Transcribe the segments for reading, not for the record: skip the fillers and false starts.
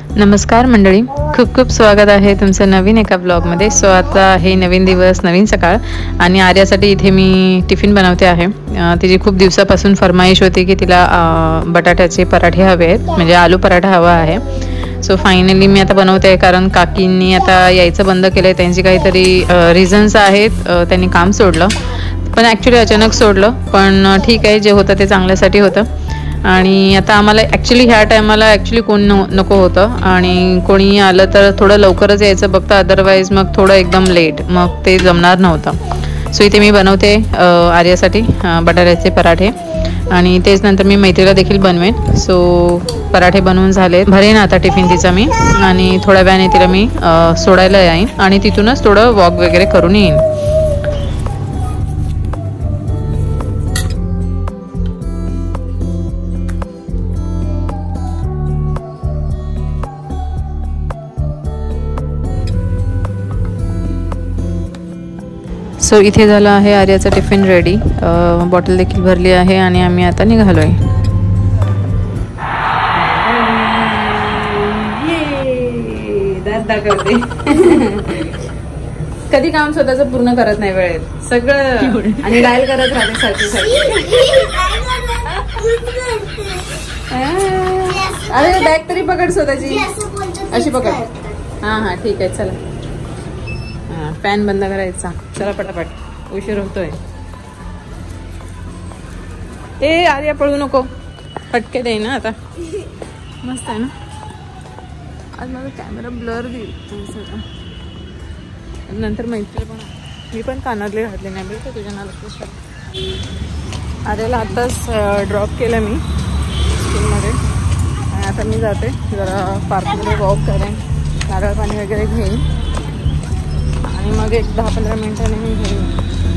नमस्कार मंडळी, खूप खूप स्वागत आहे तुमचं नवीन एका ब्लॉगमध्ये. सो आता आहे नवीन दिवस, नवीन सकाळ आणि आर्यासाठी इथे मी टिफिन बनवते आहे. तिची खूप दिवसापासून फरमाईश होती की तिला बटाट्याचे पराठे हवे आहेत, म्हणजे आलू पराठा हवा आहे. सो फायनली मी आता बनवते आहे, कारण काकींनी आता यायचं बंद केलं आहे. त्यांची काहीतरी रिझन्स आहेत. त्यांनी काम सोडलं, पण ॲक्च्युली अचानक सोडलं, पण ठीक आहे, जे होतं ते चांगल्यासाठी होतं. आणि आता आम्हाला ॲक्च्युली ह्या टायमाला ॲक्च्युली कोण नको होतं, आणि कोणी आलं तर थोडं लवकरच यायचं बघतं, अदरवाईज मग थोडं एकदम लेट, मग ते जमणार नव्हतं. सो इथे मी बनवते आर्यासाठी बटाट्याचे पराठे, आणि तेच नंतर मी मैत्रीला देखील बनवेन. सो पराठे बनवून झाले, भरेन आता टिफिन तिचा मी, आणि थोड्या वेळाने तिला मी सोडायला येईन आणि तिथूनच थोडं वॉक वगैरे करून येईन. सो इथे झालं आहे आर्याचा टिफिन रेडी. बॉटल देखील भरली आहे आणि आम्ही आता निघालोय. करते कधी काम स्वतःच पूर्ण करत नाही वेळेत सगळं, आणि डायल करत राहते सारखी सारखी. अरे बॅग तरी पकड स्वतःची, अशी पकड. हा ठीक आहे, चला. फॅन बंद करायचा, चला पटापट, उशीर होतोय. ए आर्या पळू नको, फटके दे ना आता. मस्त आहे ना. आज माझा कॅमेरा ब्लर देईल नंतर. मैत्री पण, मी पण कानातले घातले नाही बरं का तुझ्या नाला. आर्याला आत्ताच ड्रॉप केलं मी स्कूलमध्ये, आणि आता मी जाते जरा पार्कमध्ये वॉक करेन, नारळ पाणी वगैरे घेईन, आणि मग एक 10-15 मिनिटांनी मी घेईन.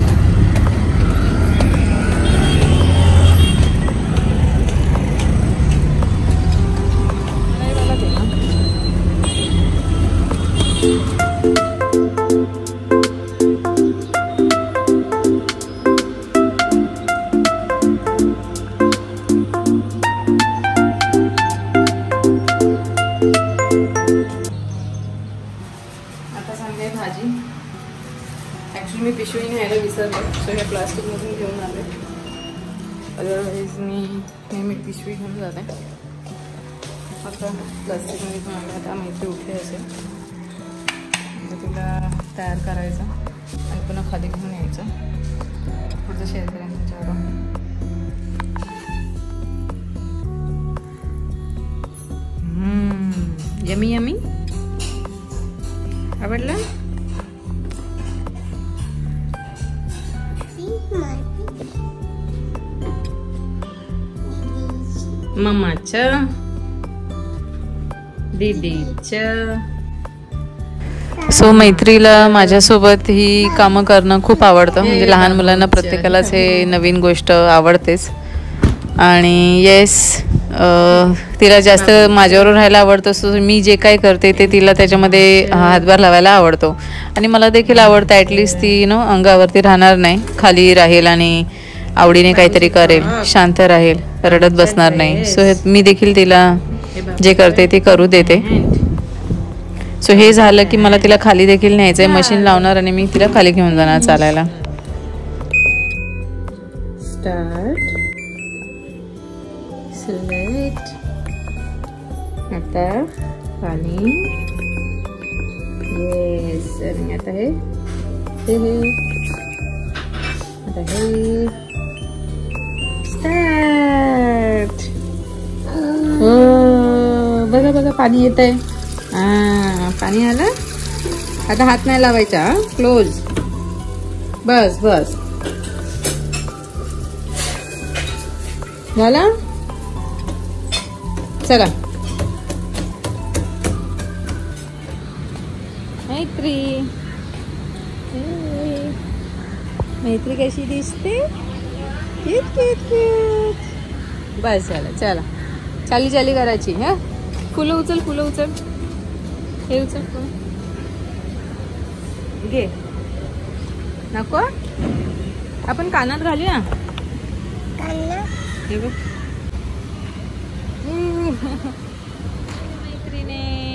भाजी ॲक्च्युली मी पिशवी न्यायला विसरले, सो हे प्लास्टिकमधून घेऊन आले. अदरवाईज मी नेहमी पिशवी घेऊन जाते. आता प्लास्टिकमध्ये पण आले. आता मैत्री उठली असेल तर तिला तयार करायचं आणि पुन्हा खाली घेऊन यायचं. पुढचं शेअर करेन तुमच्याकडं. यमी यमी आवडलं. मम्माचं, दीदीचं. सो मैत्रीला माझ्यासोबत ही कामं करणं खूप आवडतं. म्हणजे लहान मुलांना प्रत्येकालाच हे नवीन गोष्ट आवडतेच. आणि येस, तिला जास्त माझ्यावर राहायला आवडतं. सो मी जे काय करते ते तिला त्याच्यामध्ये हातभार लावायला आवडतो, आणि मला देखील आवडतं. ॲटलिस्ट ती अंगावरती राहणार नाही, खाली राहील आणि आवडीने काहीतरी करेल, शांत राहील, रडत बसणार नाही. सो मी देखील तिला जे करते ते करू देते. सो हे झालं की मला तिला खाली देखील न्यायचं आहे. मशीन लावणार आणि मी तिला खाली घेऊन जाणार चालायला. Start, select. आता खाली, येस. आणि आता हे आता हे स्टार्ट. बघा बघा, पाणी येत आहे. पाणी आलं. आता हात नाही लावायचा, क्लोज. बस बस, झाला. चला. मैत्री, मैत्री कशी दिसते. Cute cute cute. बस झालं, चला. चाली चाली करायची. हा, फुलं उचल, फुलं उचल, हे उचल, घे. नको, आपण कानात घालूया. हे बघ. मैत्रिणी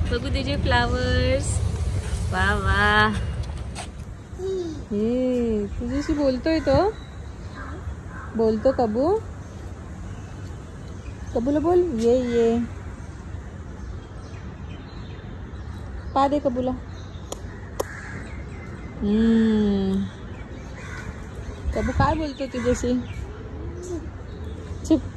बघू तुझे फ्लावर्स. वा वा. हे तुझ्याशी बोलतोय तो. बोलतो कबू. कबूला बोल ये ये. पा दे कबूला. कबू काय बोलतो तुझ्याशी. चुप.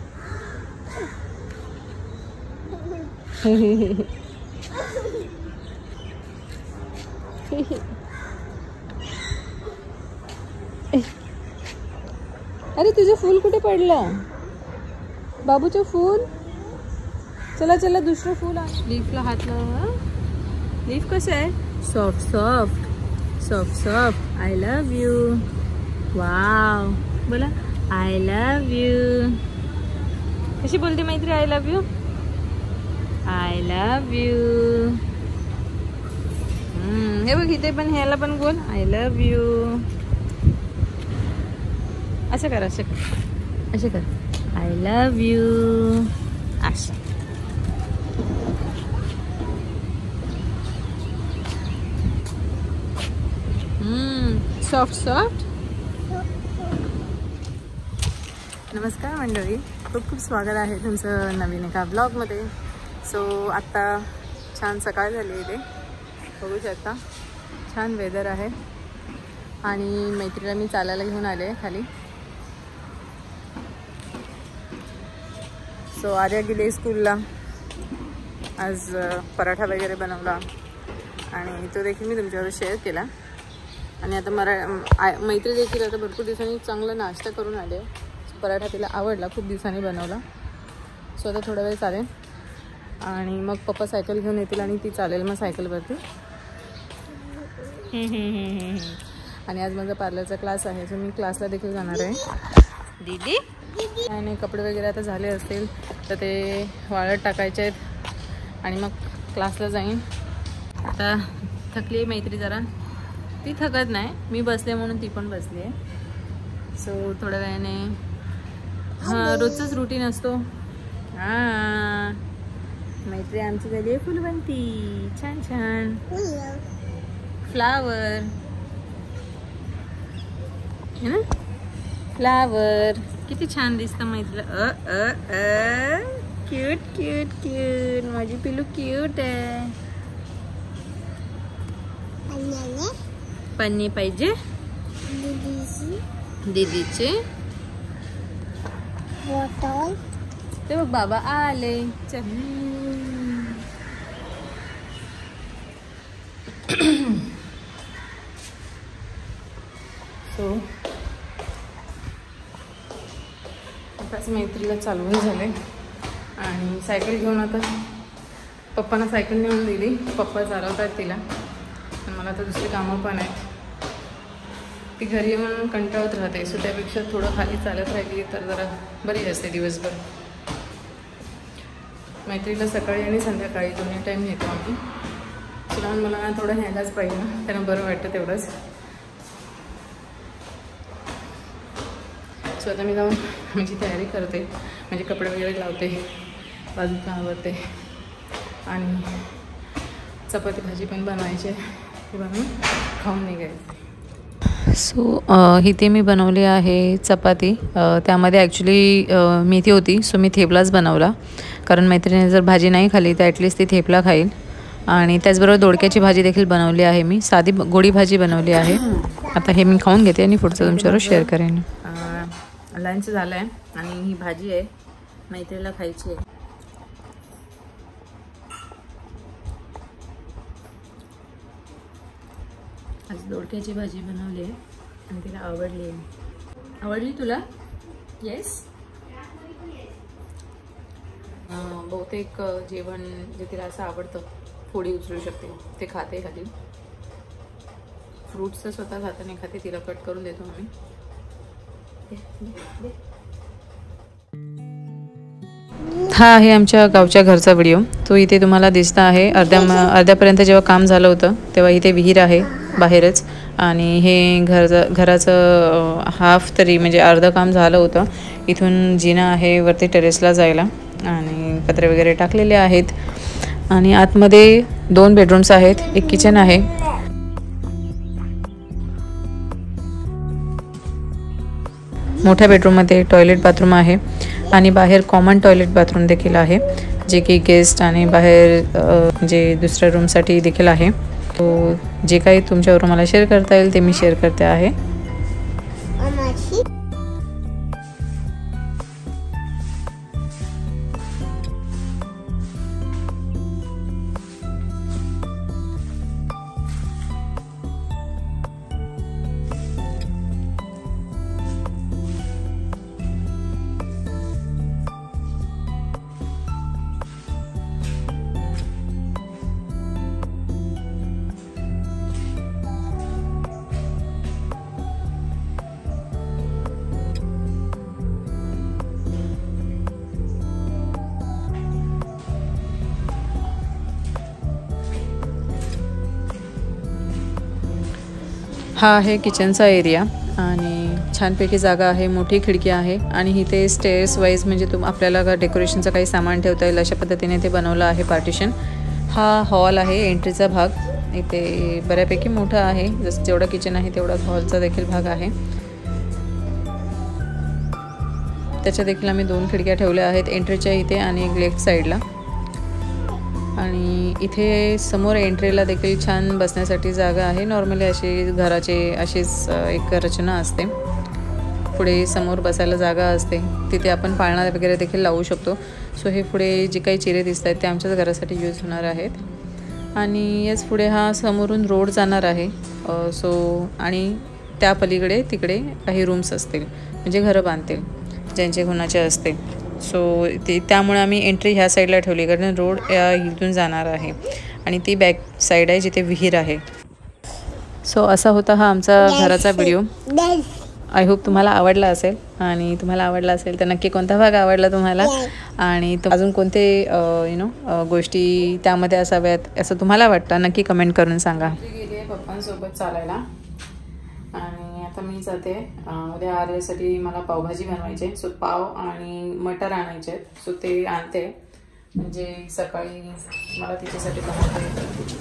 अरे तुझं फूल कुठे पडलं. बाबूचं फूल. चला चला दुसरं फूल. लीफला हात लावा. लीफ कसं आहे. Soft soft soft soft. I love you. Wow. बोला आय लव्ह यू. कशी बोलते Maitri. I love you. I love you. हे बघ इथे पण ह्याला पण बोल आय लव्ह यू. असं कर असं कर असं कर. I love you. असं. Soft soft. नमस्कार मंडळी, खूप खूप स्वागत आहे तुमचं नवीन एका ब्लॉगमध्ये. सो आत्ता छान सकाळ झाली इथे बघू शकता. छान वेदर आहे आणि मैत्रीला मी चालायला घेऊन आले खाली. सो आर्या गेली स्कूलला. आज पराठा वगैरे बनवला आणि तो देखील मी तुमच्यावर शेअर केला. आणि आता मैत्री देखील आता भरपूर दिवसांनी चांगला नाश्ता करून आले. पराठा तिला आवडला, खूप दिवसांनी बनवला. सो आता थोडा वेळ चालेल आणि मग पप्पा सायकल घेऊन येतील आणि ती चालेल मग सायकलवरती. आणि आज माझा पार्लरचा क्लास आहे, सो मी क्लासला देखील जाणार आहे. दीदी आणि कपडे वगैरे आता झाले असतील तर ते वाळत टाकायचे आहेत आणि मग क्लासला जाईन. आता थकली आहे मैत्री जरा. ती थकत नाही, मी बसले म्हणून ती पण बसली आहे. सो थोड्या वेळाने हां रोजचंच रुटीन असतो. हां मैत्री आमची झाली आहे फुलवंती. छान छान फ्लावर है ना. फ्लावर किती छान दिसतं मैत्रीला. Cute cute cute. माझी पिलू क्यूट आहे. पन्नी पाहिजे दीदीचे. ते बघ बाबा आले. चल सो आताच मैत्रीला चालवून झाले आणि सायकल घेऊन आता पप्पांना सायकल नेऊन दिली. पप्पा चालवतात तिला. मला तर दुसरी कामं पण आहेत. ती घरी येऊन कंटाळत राहते, सो त्यापेक्षा थोडं खाली चालत राहिली तर जरा बरी असते दिवसभर. मैत्रीला सकाळी आणि संध्याकाळी दोन्ही टाईम नेतो आम्ही. सो लहान मुलांना थोडं न्यायलाच पाहिजे ना, त्यांना बरं वाटतं तेवढंच. सो आता मी जाऊन माझी तयारी करते, म्हणजे कपडे वगैरे लावते, बाजूचं आवरते आणि चपाती भाजी पण बनवायची आहे. ते बनवून खाऊन निघायचं. सो इथे मी बनवली आहे चपाती. त्यामध्ये ॲक्च्युली मेथी होती, सो मी थेपलाच बनवला. कारण मैत्रिणीने जर भाजी नाही खाल्ली तर ॲटलिस्ट ती थेपला खाईल. आणि त्याचबरोबर दोडक्याची भाजी देखील बनवली आहे मी. साधी गोडी भाजी बनवली आहे. आता हे मी खाऊन घेते आणि पुढचं तुमच्यावर शेअर करेन. लंच झालं आहे आणि ही भाजी आहे, मैत्रीला खायची आहे. आज दोडक्याची भाजी बनवली आहे आणि तिला आवडली आहे. आवडली तुला. येस. बहुतेक जेवण जे तिला असं आवडतं, फोडी उचलू शकते, ते खाते. खाली फ्रूट्स तर स्वतः खाता नाही खाते, तिला कट करून देतो आम्ही. हा आहे आमच्या गावच्या घरचा व्हिडिओ. तो इथे तुम्हाला दिसता आहे. अर्ध्यापर्यंत जेव्हा काम झालं होतं तेव्हा इथे विहीर आहे बाहेरच. आणि हे घराचं हाफ तरी म्हणजे अर्धं काम झालं होतं. इथून जिना आहे वरती टेरेसला जायला आणि पत्रे वगैरे टाकलेले आहेत. आणि आतमध्ये 2 बेडरूम्स आहेत, एक किचन आहे. मोठ्या बेडरूममध्ये टॉयलेट बाथरूम आहे आणि बाहेर कॉमन टॉयलेट बाथरूम देखील आहे, जे की गेस्ट आणि बाहेर जे दुसऱ्या रूमसाठी देखील आहे. तो जे काही तुमच्यावर मला शेअर करता येईल ते मी शेअर करते आहे. हा आहे किचनचा एरिया आणि छानपैकी जागा आहे, मोठी खिडकी आहे आणि इथे स्टेअर्स वाईज म्हणजे आपल्याला डेकोरेशनचं काही सामान ठेवता येईल अशा पद्धतीने ते बनवलं आहे पार्टिशन. हा हॉल आहे, एंट्रीचा भाग. इथे बऱ्यापैकी मोठा आहे, जसं जेवढा किचन आहे तेवढा हॉलचा देखील भाग आहे. त्याच्या देखील आम्ही 2 खिडक्या ठेवल्या आहेत, एंट्रीच्या इथे आणि एक लेफ्ट साईडला. आणि इथे समोर एंट्रीला देखील छान बसण्यासाठी जागा आहे. नॉर्मली अशी घराची अशीच एक रचना असते, पुढे समोर बसायला जागा असते, तिथे आपण पाळणा वगैरे देखील लावू शकतो. सो हे पुढे जे काही चिरे दिसत आहेत ते आमच्याच घरासाठी यूज होणार आहेत. आणि याच पुढे हा समोरून रोड जाणार आहे. आणि त्या पलीकडे तिकडे काही रूम्स असतील, म्हणजे घरं बांधतील ज्यांचे कोणाचे असते. सो त्यामुळे आम्ही एंट्री ह्या साईडला ठेवली, कारण रोड इथून जाणार आहे आणि ती बॅक साईड आहे जिथे विहीर आहे. सो असा होता हा आमचा घराचा व्हिडिओ. आय होप तुम्हाला आवडला असेल, आणि तुम्हाला आवडला असेल तर नक्की कोणता भाग आवडला तुम्हाला, आणि अजून कोणते गोष्टी त्यामध्ये असाव्यात असं तुम्हाला वाटतं नक्की कमेंट करून सांगा. गेली आहे पप्पांसोबत चालायला आणि आता मी जाते. उद्या आर्यासाठी मला पावभाजी बनवायची, सो पाव आणि मटर आणायचे आहेत. सो ते आणते, म्हणजे सकाळी मला तिच्यासाठी बनवता येईल.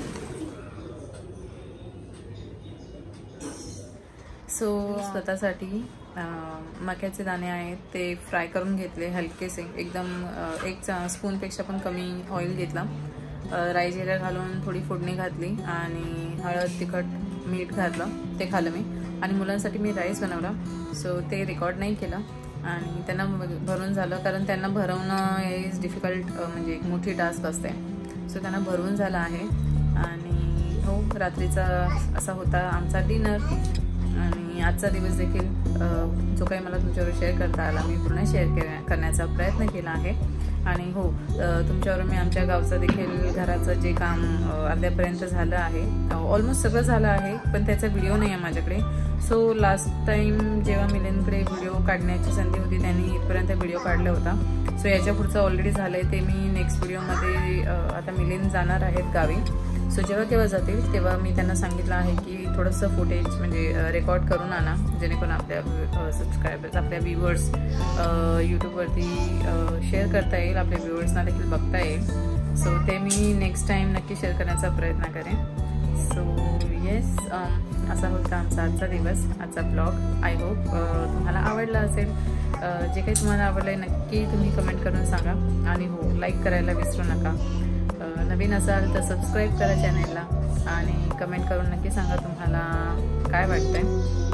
सो स्वतःसाठी मक्याचे दाणे आहेत ते फ्राय करून घेतले हलकेसे एकदम. 1 स्पूनपेक्षा पण कमी ऑइल घेतला, राई जिरा घालून थोडी फोडणी घातली आणि हळद तिखट मीठ घातलं, ते खाल्लं मी. आणि मुलांसाठी मी राईस बनवला, सो ते रेकॉर्ड नाही केलं आणि त्यांना भरून झालं, कारण त्यांना भरवणं इज डिफिकल्ट, म्हणजे एक मोठी टास्क असते. सो त्यांना भरून झालं आहे. आणि हो, रात्रीचा असा होता आमचा डिनर. आणि आजचा दिवस देखील जो काही मला तुमच्यावर शेअर करता आला मी पूर्ण शेअर करण्याचा प्रयत्न केला आहे. आणि हो, तुमच्यावर मी आमच्या गावचं देखील घराचं जे काम अर्ध्यापर्यंत झालं आहे, ऑलमोस्ट सगळं झालं आहे, पण त्याचा व्हिडिओ नाही आहे माझ्याकडे. सो लास्ट टाईम जेव्हा मिलिंदकडे व्हिडिओ काढण्याची संधी होती त्यांनी इथपर्यंत व्हिडिओ काढला होता. सो याच्या पुढचं ऑलरेडी झालं आहे, ते मी नेक्स्ट व्हिडिओमध्ये. आता मिलिंद जाणार आहेत गावी, सो जेव्हा केव्हा जातील तेव्हा मी त्यांना सांगितलं आहे की थोडंसं फुटेज म्हणजे रेकॉर्ड करून आणा, जेणेकरून आपल्या सबस्क्रायबर्स, आपल्या व्ह्यूअर्स यूट्यूबवरती शेअर करता येईल, आपल्या व्ह्यूअर्सना देखील बघता येईल. सो ते मी नेक्स्ट टाईम नक्की शेअर करण्याचा प्रयत्न करेन. सो येस, असा होता आमचा आजचा दिवस, आजचा ब्लॉग. आय होप तुम्हाला आवडला असेल. जे काही तुम्हाला आवडलं आहे नक्की तुम्ही कमेंट करून सांगा. आणि हो, लाईक करायला विसरू नका. नवीन असाल तर सबस्क्राईब करा चॅनेलला आणि कमेंट करून नक्की सांगा तुम्हाला काय वाटतंय.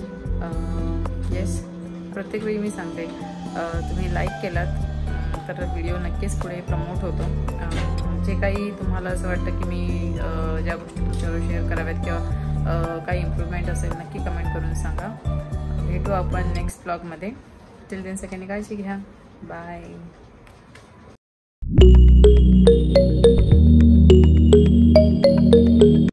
येस, प्रत्येक वेळी मी सांगते, तुम्ही लाईक केलात तर व्हिडिओ नक्कीच पुढे प्रमोट होतो. जे काही तुम्हाला असं वाटतं की मी ज्या गोष्टी तुमच्यावर शेअर कराव्यात किंवा काही इम्प्रूव्हमेंट असेल नक्की कमेंट करून सांगा. भेटू आपण नेक्स्ट ब्लॉगमध्ये. टिल देन सगळ्यांनी काळजी घ्या. बाय.